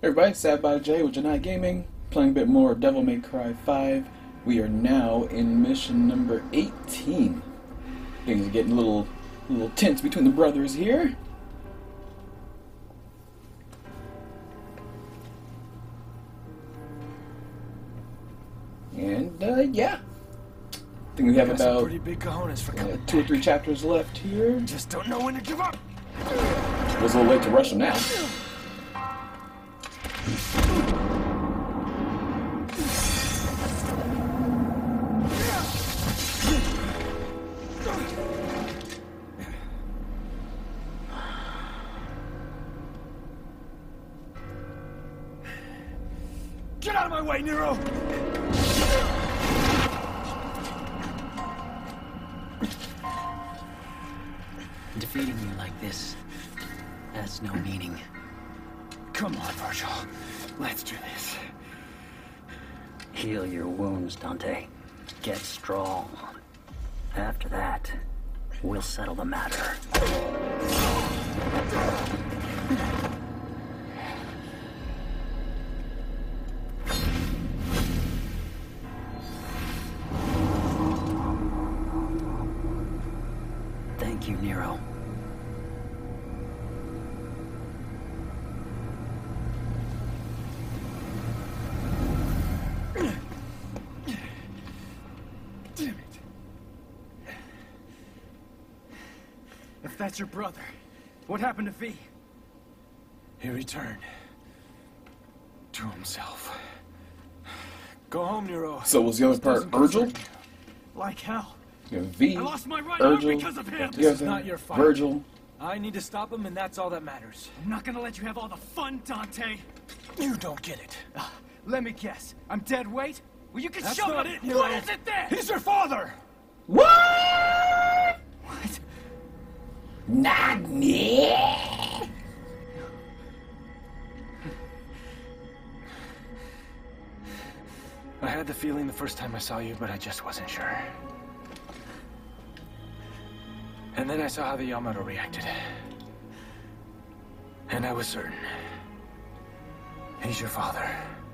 Everybody, Sad by J with JEANAIS Gaming, playing a bit more of Devil May Cry 5. We are now in mission number 18. Things are getting a little tense between the brothers here. And, yeah. I think we have about pretty big cojones for 2 or 3 chapters left here. Just don't know when to give up. It was a little late to rush them now. Get out of my way, Nero! Defeating you like this has no meaning. Come on, Virgil. Let's do this. Heal your wounds, Dante. Get strong. After that, we'll settle the matter. Thank you, Nero. Damn it. If that's your brother, what happened to V? He returned to himself. Go home, Nero. So was the other part Virgil? Like hell. You have V, I lost my right arm Virgil, because of him. the This is other, not your fight. Virgil. I need to stop him, and that's all that matters. I'm not gonna let you have all the fun, Dante. You don't get it. Let me guess. I'm dead weight? Well, you can show not them. it, Nero. What is it then? He's your father! What? What? Not me. I had the feeling the first time I saw you, but I just wasn't sure. And then I saw how the Yamato reacted. And I was certain. He's your father.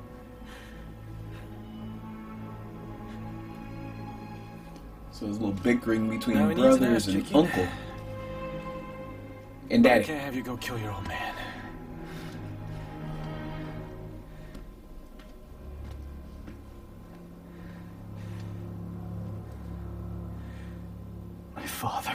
So there's a little bickering between Now he needs an brothers ass and kicking. uncle. And I daddy. can't have you go kill your old man. My father.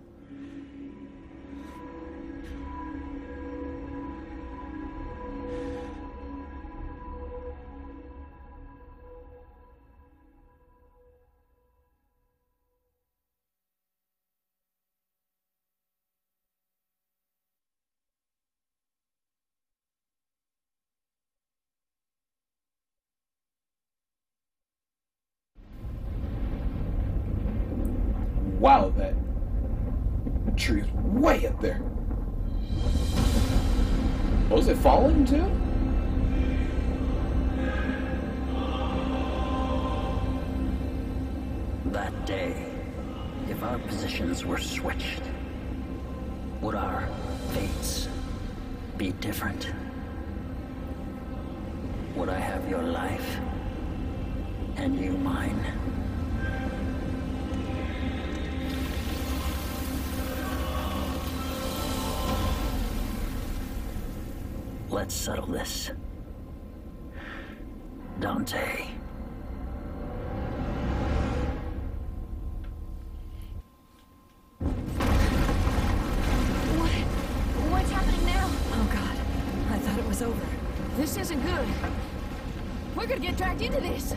Wow, that tree is way up there. Oh, is it falling too? That day, if our positions were switched, would our fates be different? Would I have your life and you mine? Let's settle this. Dante. What's happening now? Oh God, I thought it was over. This isn't good. We're gonna get dragged into this.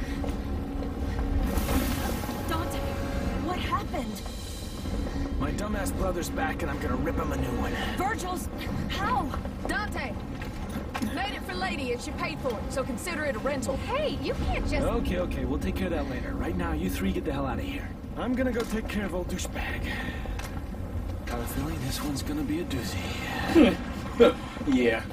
Dante, what happened? My dumbass brother's back, and I'm gonna rip him a new one. Virgil's... How? Dante! Made it for Lady, and she paid for it, so consider it a rental. Hey, you can't just... Okay, we'll take care of that later. Right now, you three get the hell out of here. I'm gonna go take care of old douchebag. Got a feeling this one's gonna be a doozy. Yeah.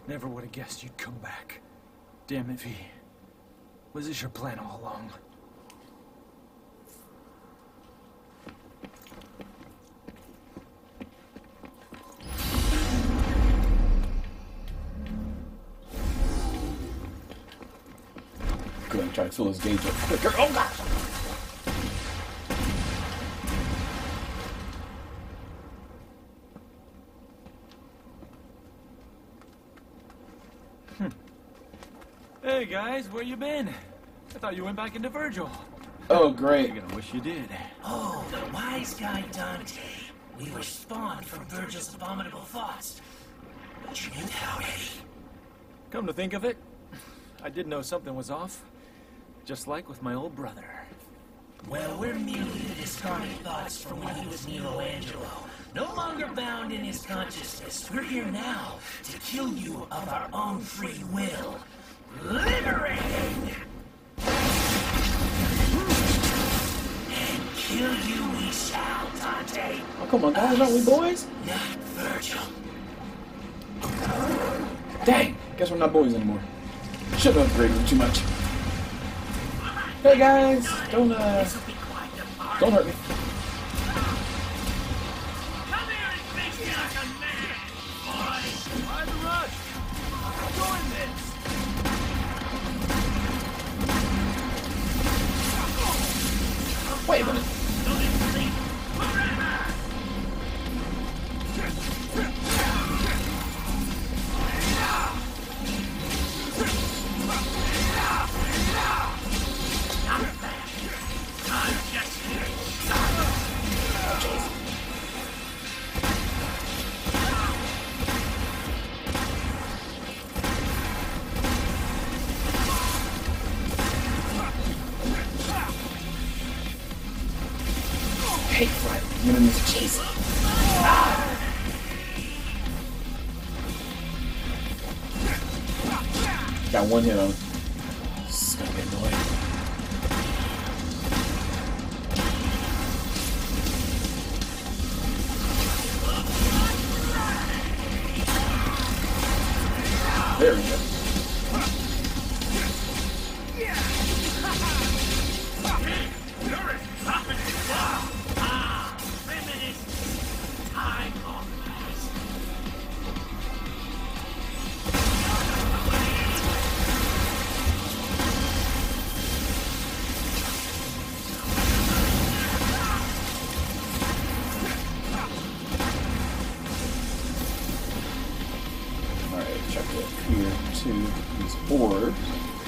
Never would have guessed you'd come back. Damn it, V. Was this your plan all along? Go ahead and try to fill his gauge up quicker. Oh gosh! Hey guys, where you been? I thought you went back into Virgil. Oh great. You're gonna wish you did. Oh, the wise guy Dante. We were spawned from Virgil's abominable thoughts. But you knew that already. Come to think of it, I did know something was off. Just like with my old brother. Well, we're merely the discarded thoughts from when he was Nero Angelo. No longer bound in his consciousness. We're here now to kill you of our own free will. Liberating! And kill you we shall, Dante. Oh come on, guys, aren't we boys? Not Virgil. Dang, guess we're not boys anymore. Shouldn't have upgraded too much. Hey guys, don't hurt me. Come here and face me like a man, boys. Why the rush? Join this! Wait a minute. Hey, right. I'm gonna miss chase. Got one hit on him. This is gonna be annoying. There we go. Check it here to these orbs.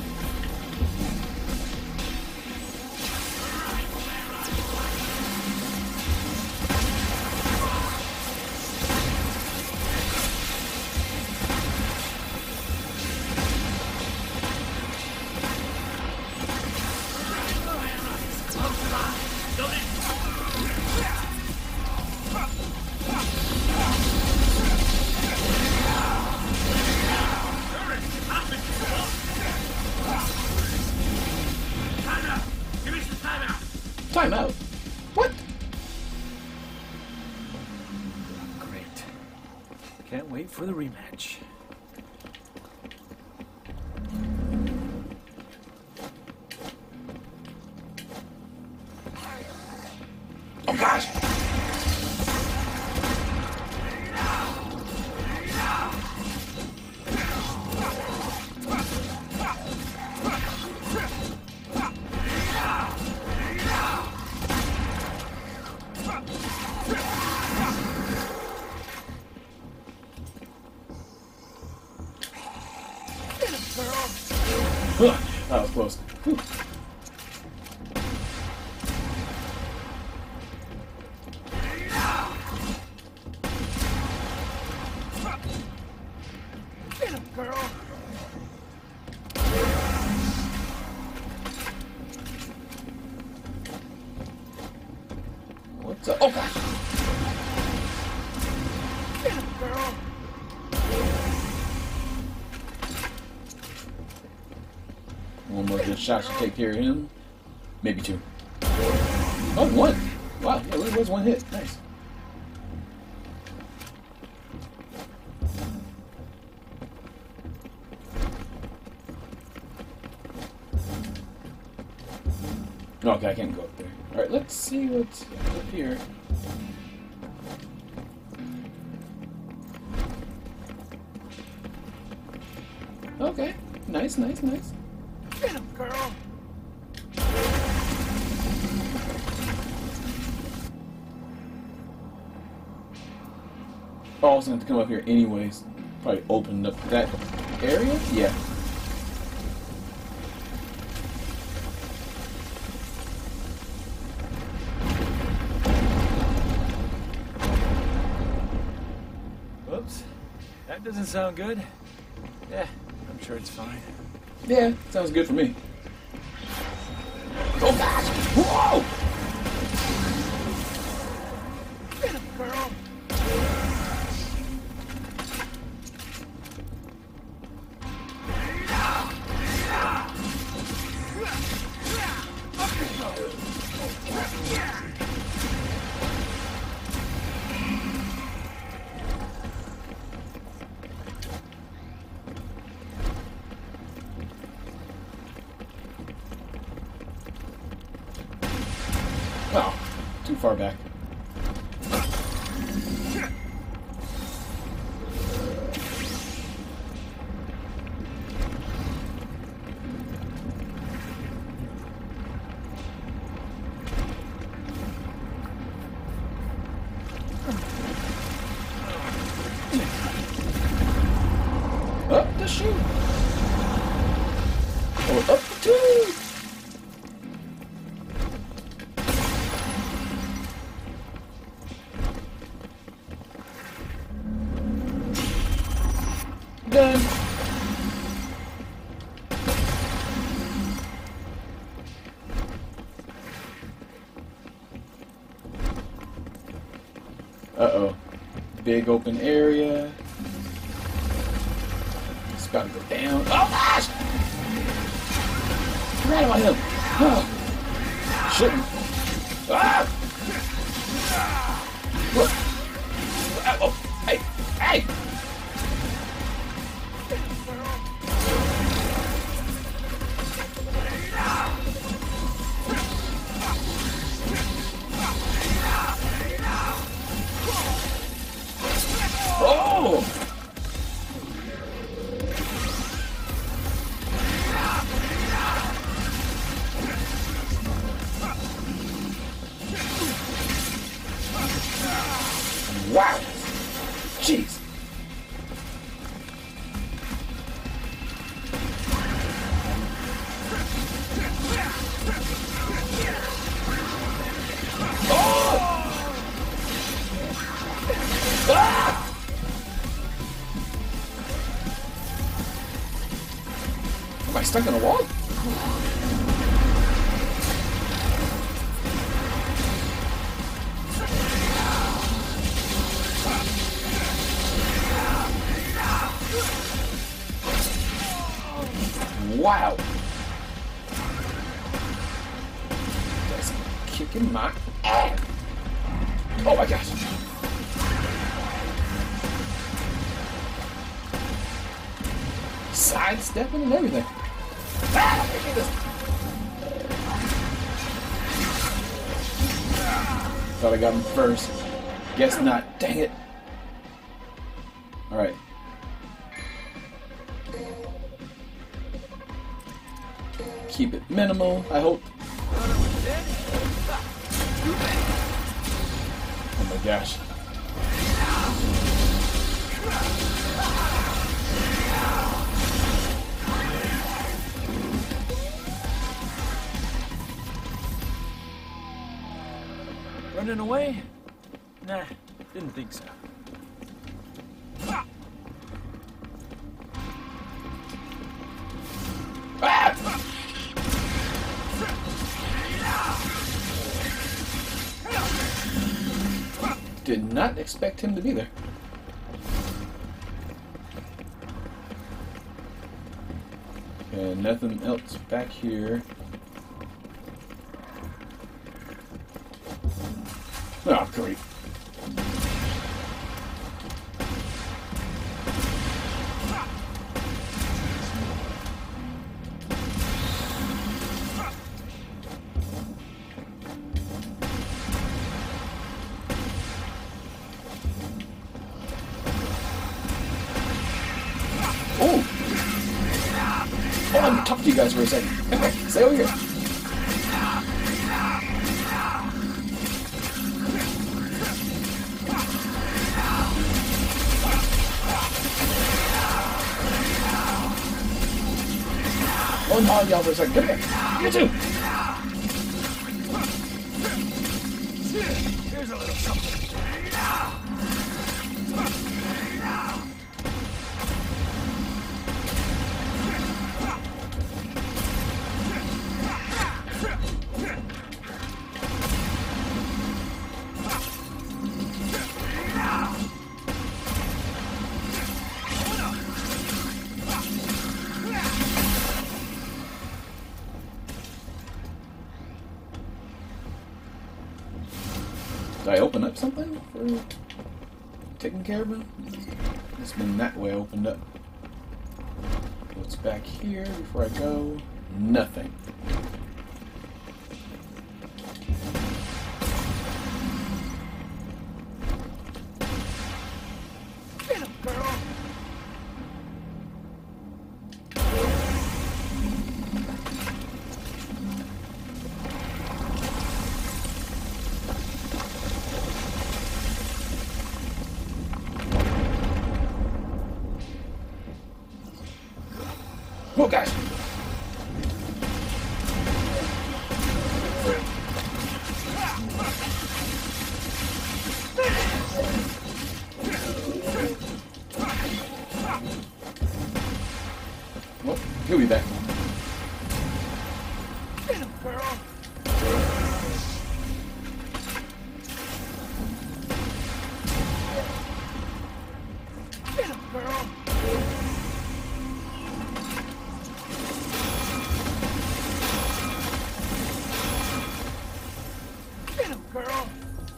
Time out. What? Great. Can't wait for the rematch. Oh gosh. That was close. Whew. Get him, girl! What's up? Oh gosh. Get him, girl! One more good shot should take care of him. Maybe two. Oh, one. Wow, yeah, it was one hit. Nice. Okay, I can't go up there. Alright, let's see what's up here. Okay, nice, nice, nice. Get him, girl! Oh, I was gonna have to come up here anyways. Probably opened up that area? Yeah. Whoops. That doesn't sound good. Yeah, I'm sure it's fine. Yeah, sounds good for me. Go fast! Whoa! Get him, girl! Oh, too far back. Up the chute! Or up the tube! Done. Uh-oh. Big open area. It's about to go down. Oh gosh! Right on him. Oh. Shouldn't. Ah! Look. Oh, hey! Hey! Oh! Wow! Jeez! Oh! Ah! Am I stuck in a wall? Wow! That's kicking my ass! Oh my gosh! Sidestepping and everything. Ah, look at this. Thought I got him first. Guess not. Dang it. Alright. Keep it minimal, I hope. Oh my gosh. Running away? Nah, didn't think so. Ah! Did not expect him to be there. And nothing else back here. Oh, great. talk to you guys for a second. Okay, stay over here. One hog y'all for a second. Come here. You too. Here's a little something. Did I open up something for taking care of him? It's been that way I opened up. What's back here before I go? Nothing. Get him, girl! Oh, guys! Well, he'll be back. Get him, girl! Get him, girl! Get him, girl!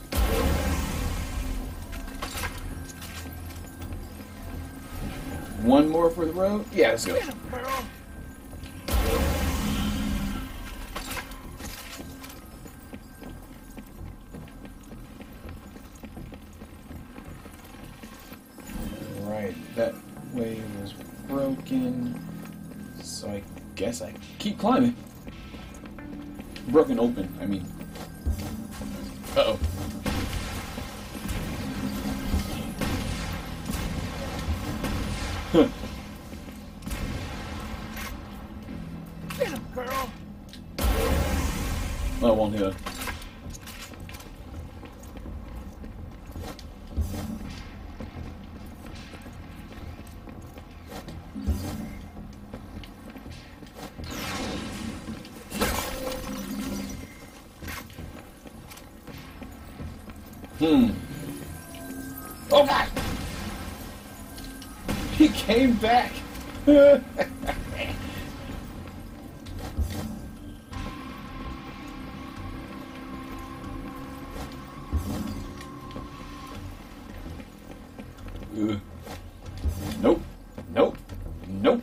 One more for the road? Yeah, let's go. Get him, girl! Right, that way was broken. So I guess I keep climbing. Broken open, I mean. Uh-oh. Huh. Get him, girl! Well, I won't hit her. Oh God! He came back! Nope. Nope. Nope.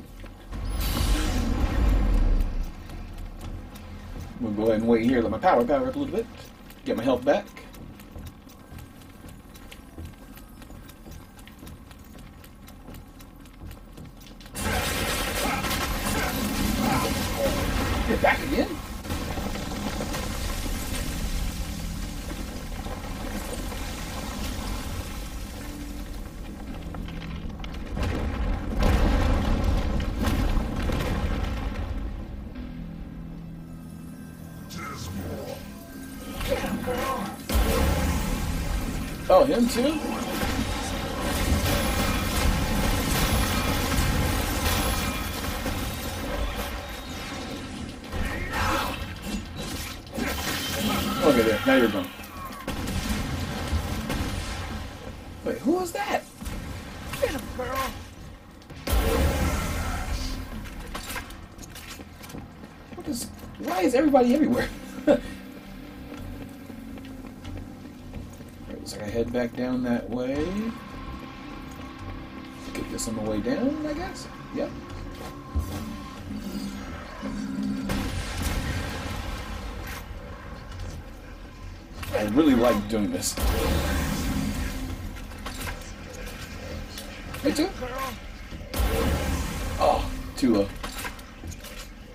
We'll go ahead and wait here, let my power up a little bit. Get my health back. Get back again? Oh, him too? Okay, there. Now you're gone. Wait, who was that? Get him, girl! Why is everybody everywhere? Looks like I head back down that way. Get this on the way down, I guess? Yep. I really like doing this. Me too? Oh, too low.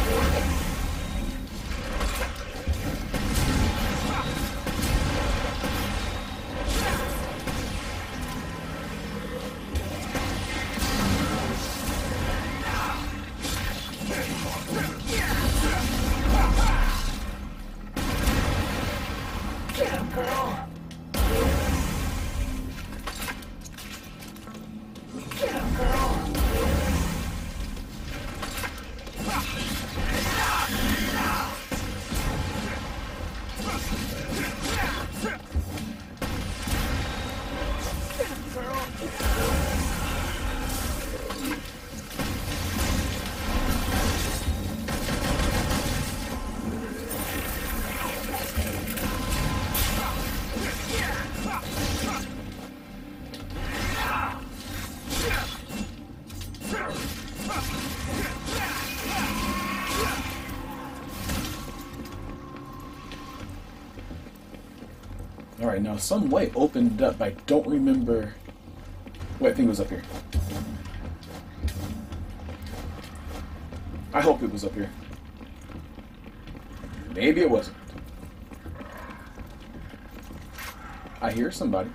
Alright, now some way opened up. I don't remember. Wait, I think it was up here. I hope it was up here. Maybe it wasn't. I hear somebody.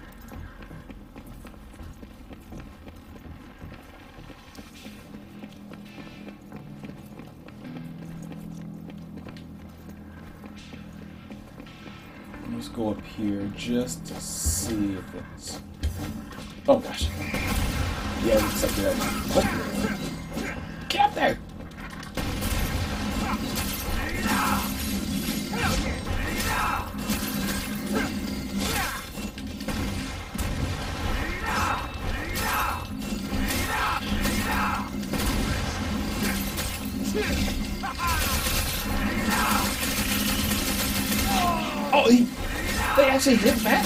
Let's go up here just to see if it's... Oh gosh. Yeah, it's up there. Oh. Get up there! Oh, they actually hit back?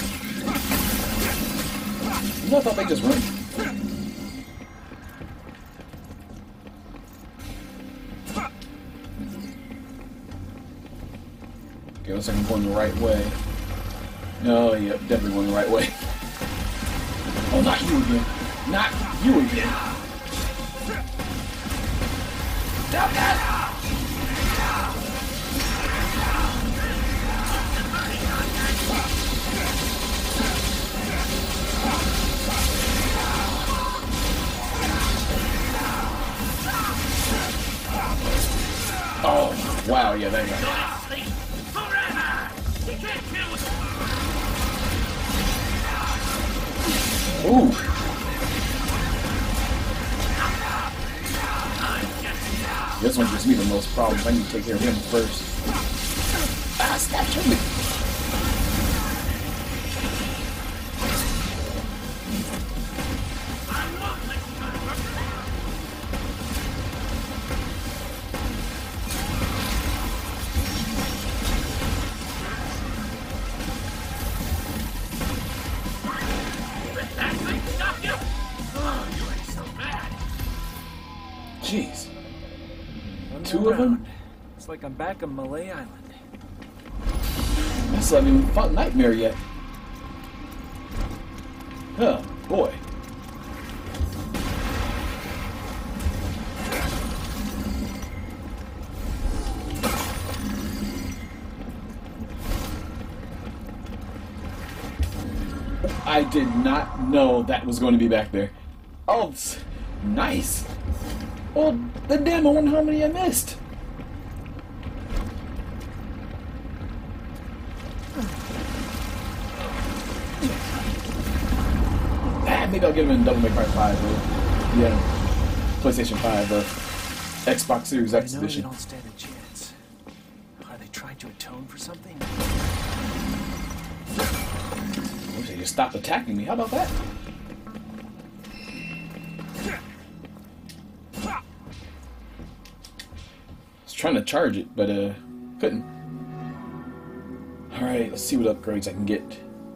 No, I thought they just run. Okay, looks like I'm going the right way. Oh, yep, definitely going the right way. Oh, not you again. Not you again. Stop that! Oh, wow, yeah, that guy. Ooh. This one gives me the most problems. I need to take care of him first. Ah, stop shooting me. Jeez. Two of them? It's like I'm back on Malay Island. I still haven't even fought Nightmare yet. Oh, boy. I did not know that was going to be back there. Oh, nice. Well, the damn, I wonder how many I missed. Maybe I'll get him in Devil May Cry 5 or, yeah, PlayStation 5 or Xbox Series X I know edition. they don't stand a chance. Are they trying to atone for something? I wish they just stopped attacking me. How about that? I was trying to charge it, but couldn't. Alright, let's see what upgrades I can get.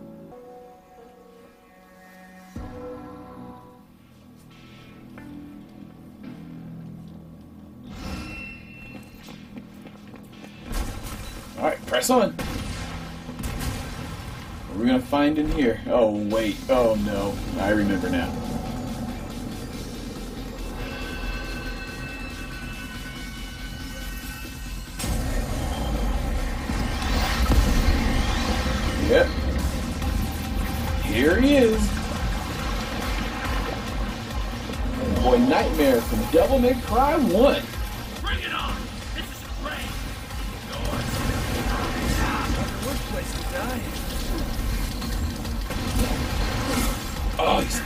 Alright, press on. What are we gonna find in here? Oh, wait. Oh, no. I remember now. Yep. Here he is. Boy, Nightmare from Devil May Cry 1. Bring it on! This is great! Worst place to die. Oh, he's...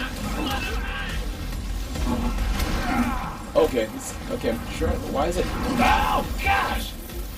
Okay, okay, I'm sure. Why is it? Oh, gosh!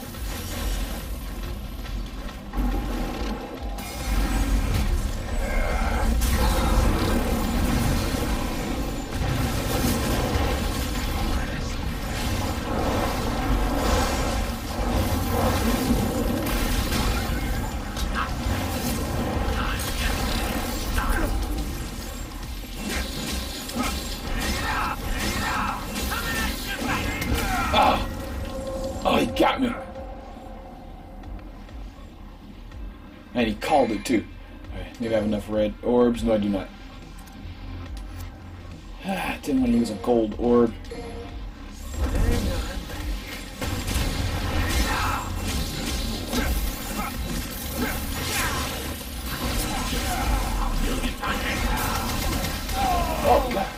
Oh, he got me. And he called it too. Alright, maybe I have enough red orbs. No, I do not. Didn't want to use a gold orb. Oh, God.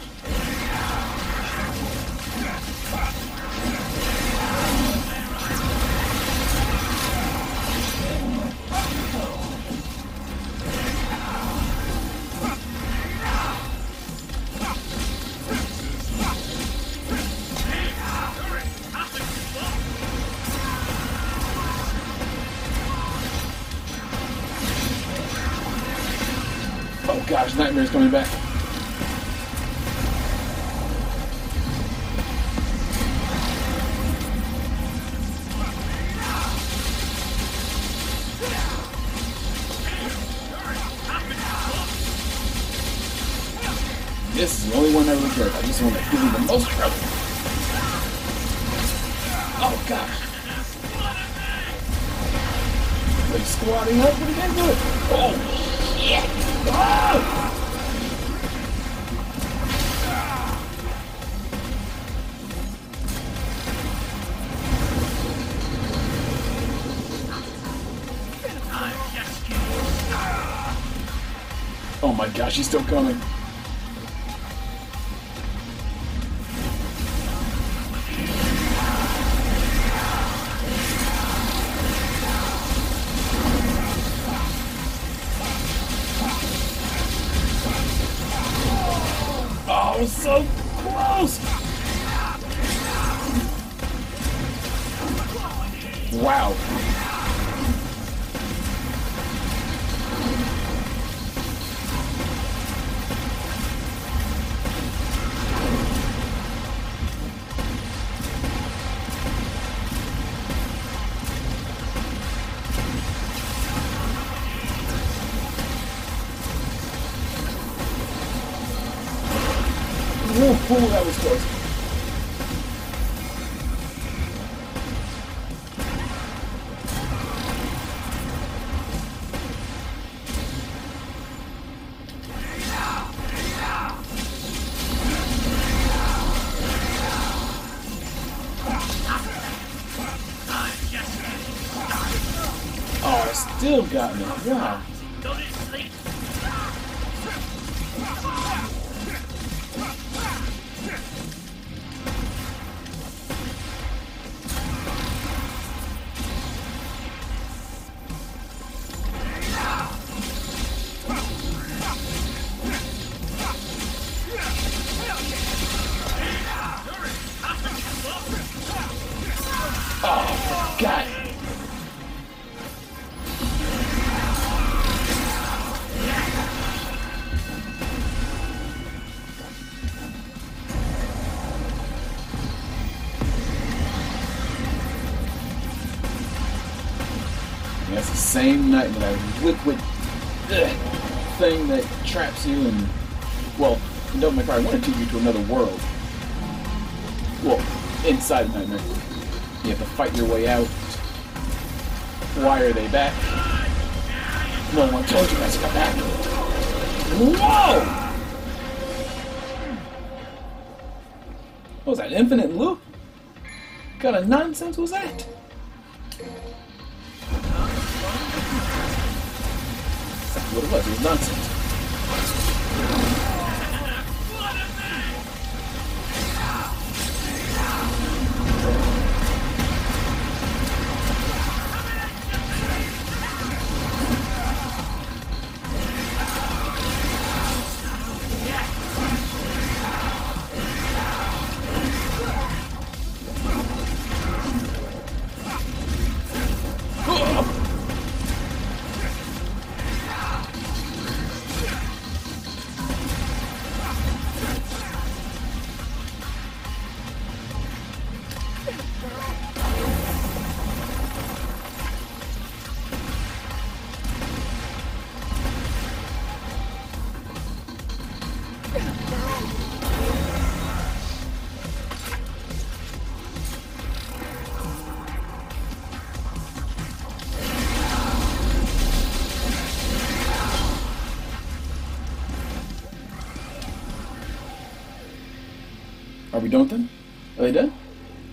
Oh gosh, Nightmare's coming back. This is the only one I really care about. This is the one that gives me the most trouble. Oh gosh. Like squatting up, what are you gonna do? Oh shit! Oh! Oh my gosh, he's still coming. Oh, so close! Wow. Ooh, that was close. Oh, it still got me. Wow. Oh, God. That's the same night that I liquid thing that traps you and, well, in Devil May Cry 1 and 2 you to another world. Well, inside of Nightmare. You have to fight your way out. Why are they back? No one told you guys to come back. Whoa! What was that, infinite loop? What kind of nonsense was that? This is nonsense. Are we done with them? Are they done?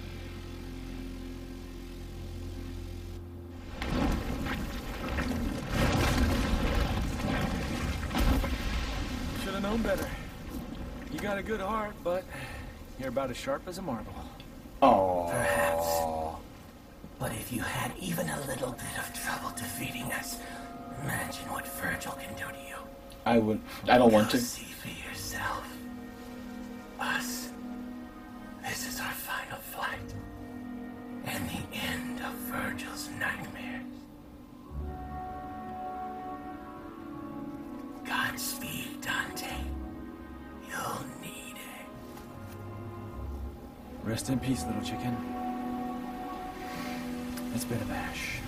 Should have known better. You got a good heart, but you're about as sharp as a marble. Oh. Perhaps. But if you had even a little bit of trouble defeating us, imagine what Virgil can do to you. I don't want Go to. see for yourself. Us. This is our final fight. And the end of Virgil's nightmares. Godspeed, Dante. You'll need it. Rest in peace, little chicken. It's been a bash.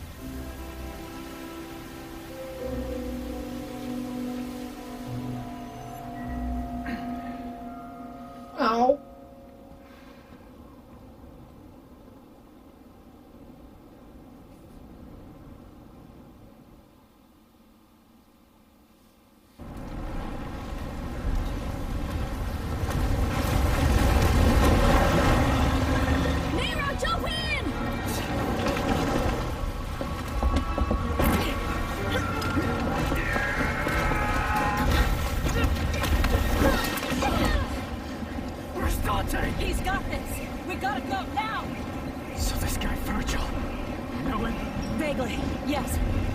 Ow. Nero, jump in! Where's Dante? He's got this. We gotta go now. So this guy Virgil, you know him? Vaguely, yes.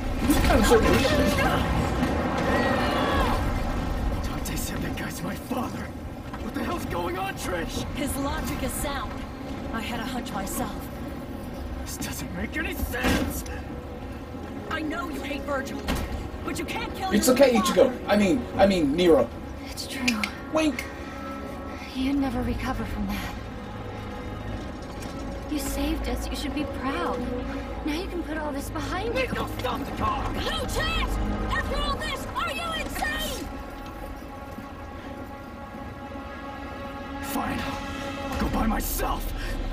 Dante said that guy's my father. What the hell's going on, Trish? His logic is sound. I had a hunch myself. This doesn't make any sense. I know you hate Virgil, but you can't kill It's your okay, own Ichigo. father. I mean, Nero. It's true. Wink. You'd never recover from that. You saved us. You should be proud. Now you can put all this behind you. Go stop the car. No chance! After all this, are you insane? Fine. I'll go by myself.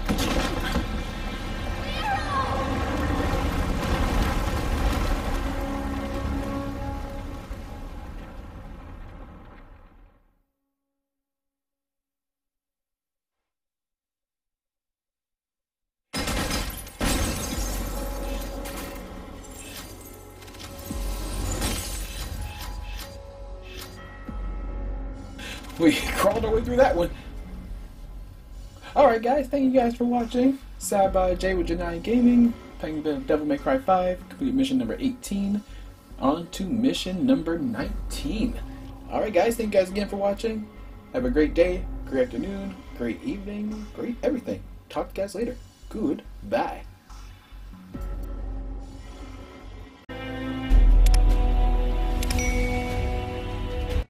We crawled our way through that one. Alright guys, thank you guys for watching. Sad by Jay with JEANAIS Gaming. Playing a bit of Devil May Cry 5. Complete mission number 18. On to mission number 19. Alright guys, thank you guys again for watching. Have a great day, great afternoon, great evening, great everything. Talk to you guys later. Goodbye.